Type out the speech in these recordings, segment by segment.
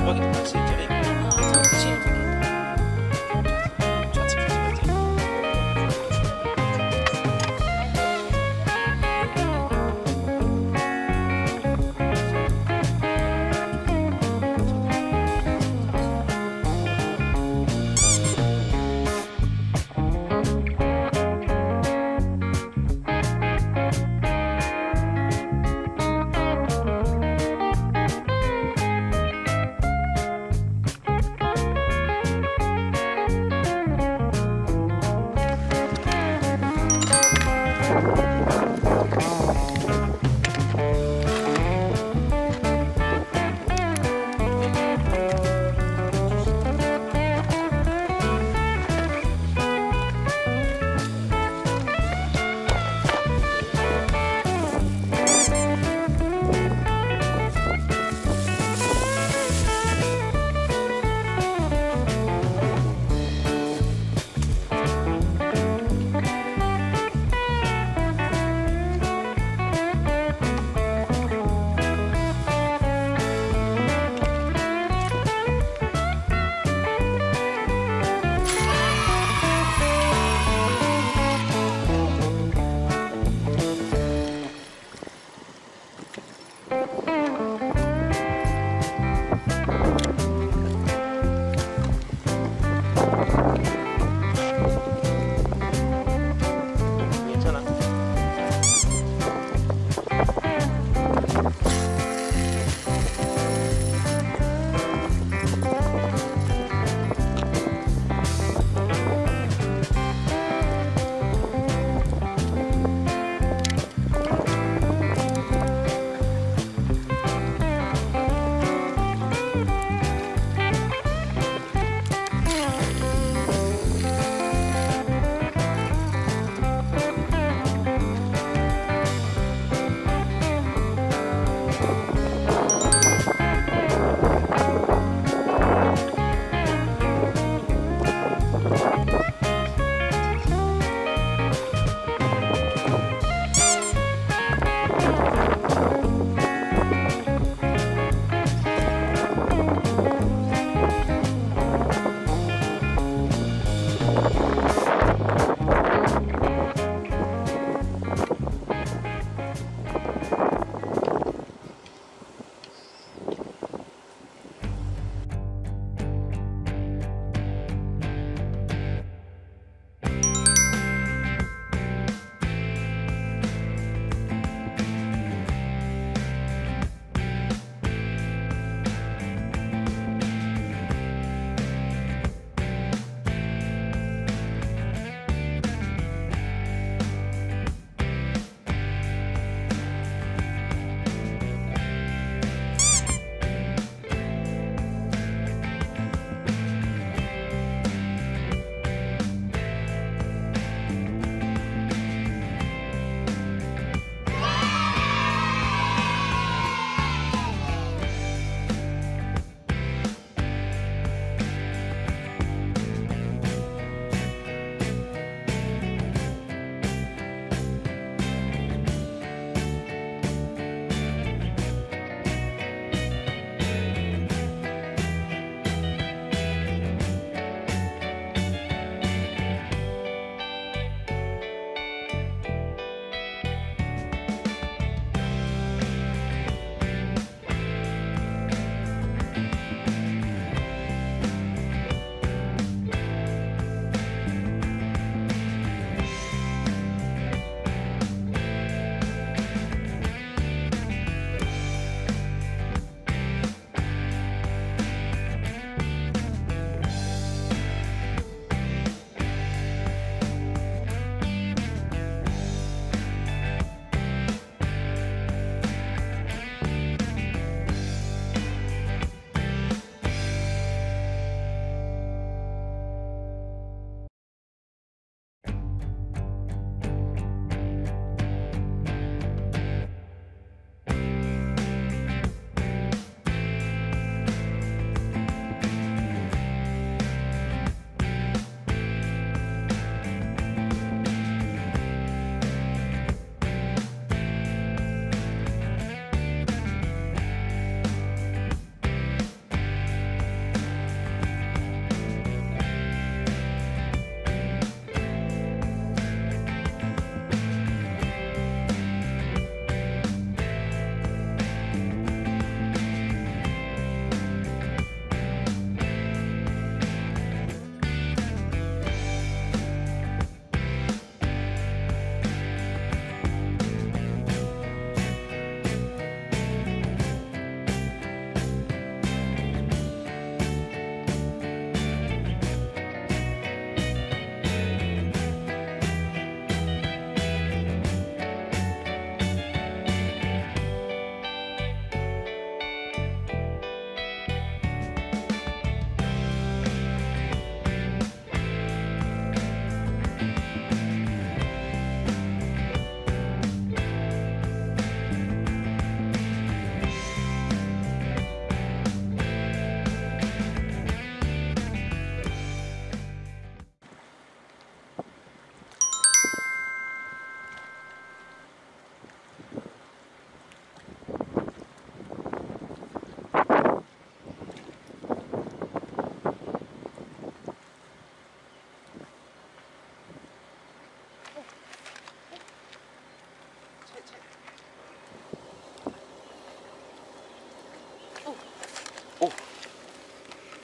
대박이다. 다시 전에 정치 좌측 맞지?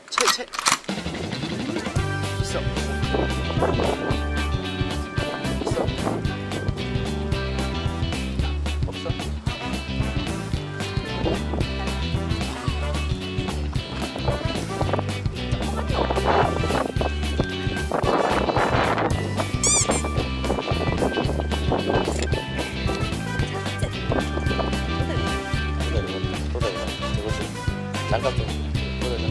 채 있어. 있어. 없어. 장갑 좀 걷어줘.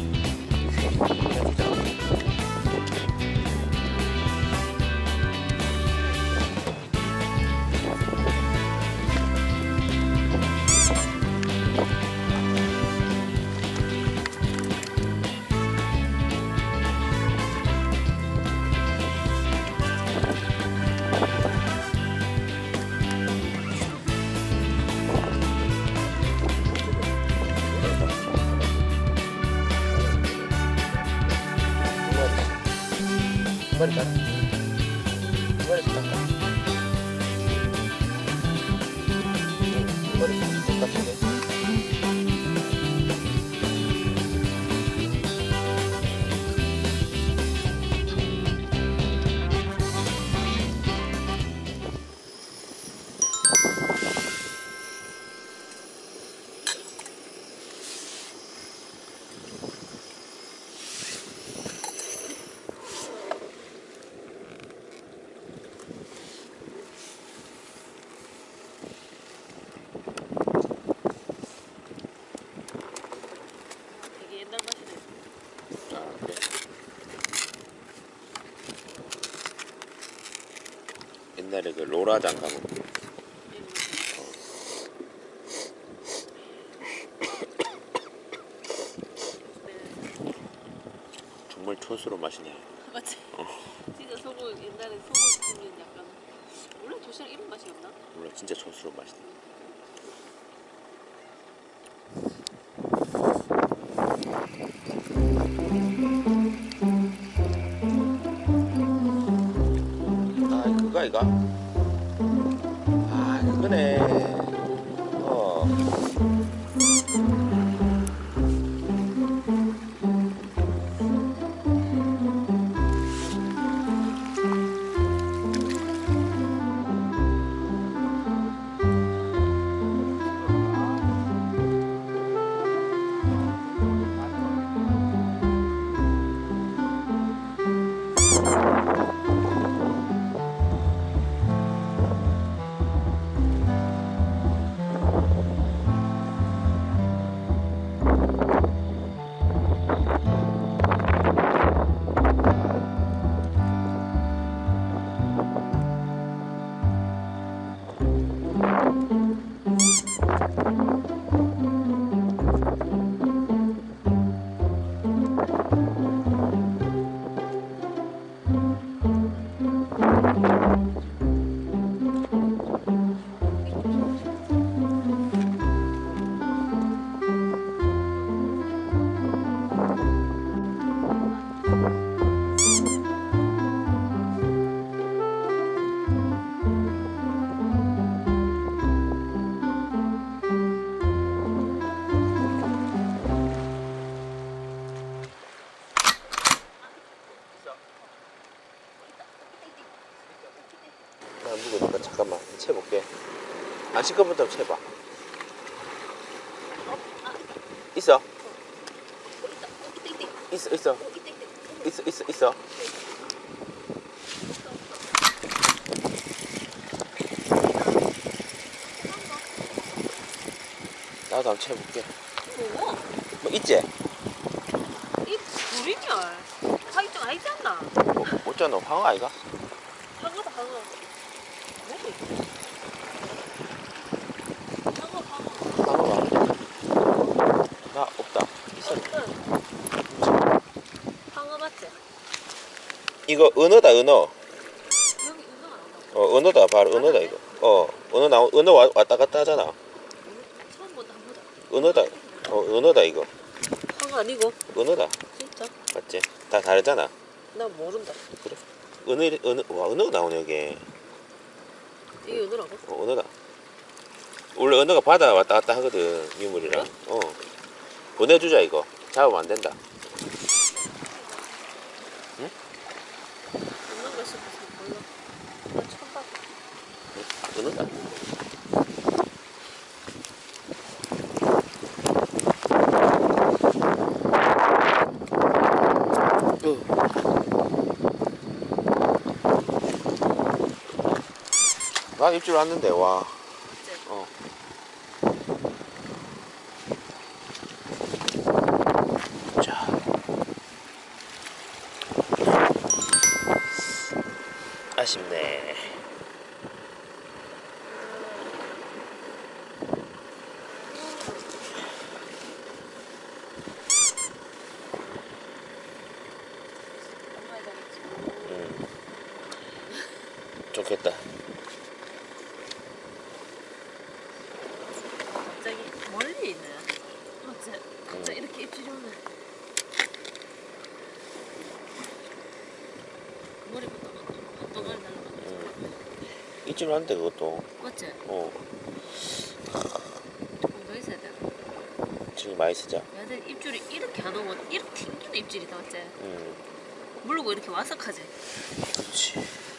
한 마리 따라. 한 마리씩 닦아. 한 마리씩 닦아. 옛날에 그 로라장 가볼게. 정말 촌스러운 맛이네. 맞지? 진짜 소금 옛날에 소금 뿌리는 약간 원래 도시락 이런 맛이었나? 몰라, 진짜 촌스러운 맛이네. 아, 그거 아이가? 아, 그거네. 안 무거우니까 잠깐만 채볼게. 안 시끄럽다면 채봐. 있어? 있어 있어 있어 있어 있어. 나도 한번 채볼게. 뭐 있지? 이 불이면 하기 좀 아니지 않나? 어쩌노? 황어 아이가? 방어다 방어. 뭐지? 방어 방어. 황어가? 나 없다. 있어. 방어 맞지? 이거 은어다 은어. 여기 은어가 나온다. 은어다 바로 은어다 이거. 은어 왔다 갔다 하잖아. 처음 본다 한 보다. 은어다. 은어다 이거. 방어 아니고? 은어다. 진짜? 맞지? 다 다르잖아. 나 모른다. 그래? 와 은어가 나오네 여기. 이게 은어라고? 은어다. 원래 은어가 바다 왔다 갔다 하거든 유물이랑. 보내주자 이거. 잡으면 안 된다. 응? 웃는 거 싶어서 몰라. 나 처음 봤어. 끊는다. 난 입질 왔는데 와. 그치? 어. 자. 아쉽네. 정말 잘했지. 좋겠다. 갑자기 멀리 있네. 맞지? 갑자기 이렇게 입질이 오네. 그 머리부터 한 동아리 날라가네. 입질 왔는데 그것도. 맞지? 어. 조금 더 있어야 돼. 지금 많이 쓰자. 얘들 입질이 이렇게 안 오고 이렇게 튕기는 입질이다, 맞지? 응. 모르고 이렇게 와석하지? 그렇지.